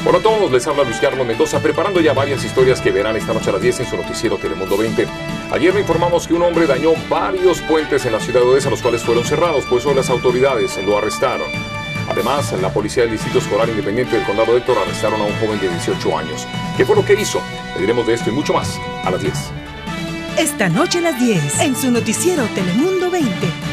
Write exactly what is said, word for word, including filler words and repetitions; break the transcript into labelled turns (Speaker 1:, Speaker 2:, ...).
Speaker 1: Hola a todos, les habla Luis Carlos Mendoza, preparando ya varias historias que verán esta noche a las diez en su noticiero Telemundo veinte. Ayer le informamos que un hombre dañó varios puentes en la ciudad de Odessa, los cuales fueron cerrados, pues hoy las autoridades lo arrestaron. Además, la policía del Distrito Escolar Independiente del Condado de Héctor arrestaron a un joven de dieciocho años. ¿Qué fue lo que hizo? Le diremos de esto y mucho más a las diez.
Speaker 2: Esta noche a las diez, en su noticiero Telemundo veinte.